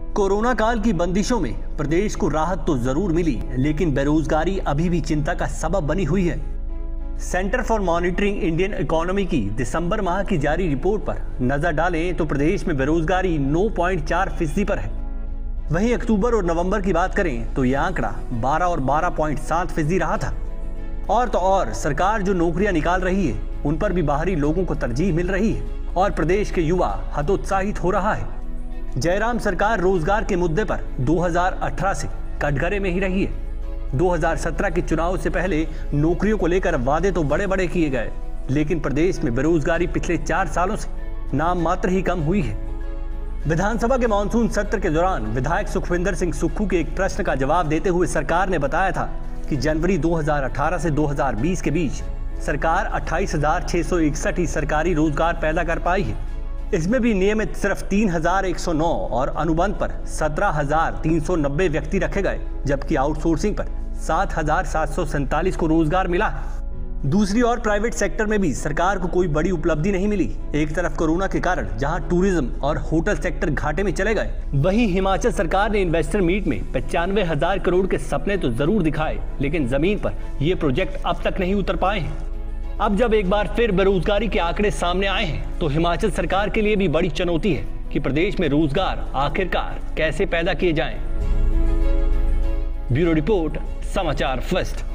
Corona काल की बंदिशों में प्रदेश को राहत तो जरूर मिली, लेकिन बेरोजगारी अभी भी चिंता का सबब बनी हुई है। Centre for monitoring Indian economy की दिसंबर माह की जारी रिपोर्ट पर नजर डालें तो प्रदेश में बेरोजगारी 9.4% पर है। वहीं अक्टूबर और नवंबर की बात करें तो यह आंकड़ा 12 और 12.7% रहा था। और तो और सरकार जो नौकरियां निकाल रही है उन पर भी बाहरी लोगों को तरजीह मिल रही है और प्रदेश के युवा हतोत्साहित हो रहा है। जयराम सरकार रोजगार के मुद्दे पर 2018 से कटघरे में ही रही है। 2017 के चुनाव से पहले नौकरियों को लेकर वादे तो बड़े बड़े किए गए, लेकिन प्रदेश में बेरोजगारी पिछले 4 सालों से नाम मात्र ही कम हुई है। विधानसभा के मानसून सत्र के दौरान विधायक सुखविंदर सिंह सुक्खू के एक प्रश्न का जवाब देते हुए सरकार ने बताया था कि जनवरी 2018 से 2020 के बीच सरकार 28,661 ही सरकारी रोजगार पैदा कर पाई है। इसमें भी नियमित सिर्फ 3,109 और अनुबंध पर 17,390 व्यक्ति रखे गए, जबकि आउटसोर्सिंग पर 7,747 को रोजगार मिला। दूसरी ओर प्राइवेट सेक्टर में भी सरकार को कोई बड़ी उपलब्धि नहीं मिली। एक तरफ कोरोना के कारण जहां टूरिज्म और होटल सेक्टर घाटे में चले गए, वहीं हिमाचल सरकार ने इन्वेस्टर मीट में 95,000 करोड़ के सपने तो जरूर दिखाए, लेकिन जमीन पर ये प्रोजेक्ट अब तक नहीं उतर पाए हैं। अब जब एक बार फिर बेरोजगारी के आंकड़े सामने आए हैं तो हिमाचल सरकार के लिए भी बड़ी चुनौती है कि प्रदेश में रोजगार आखिरकार कैसे पैदा किए जाएं। ब्यूरो रिपोर्ट, समाचार फर्स्ट।